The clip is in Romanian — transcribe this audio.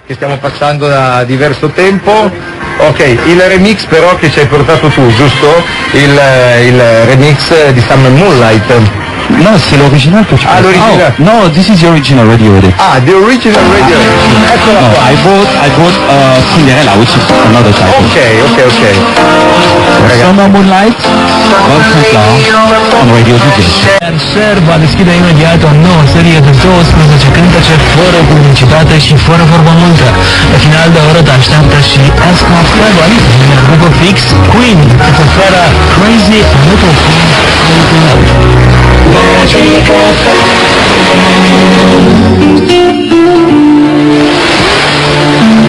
che stiamo passando da diverso tempo. Ok, il remix però che ci hai portato tu, giusto? Il remix di Summer Moonlight. No, c'est l'original que tu Ah, l'original. Oh, no, this is the original Radio Edit. Ah, the original radio. Eccola No, qua. I bought Cinderella, which is another title. Ok. Summer Moonlight, Bob Sinclair, on Radio DJ. Ser va deschide imediat o nouă serie de 12 cântece fără publicitate și fără vorba multă. La final de oră te așteaptă și Ask My Seven, din grupul Fix, Queen, îți oferă Crazy Little Thing Floating Out. Magic FM.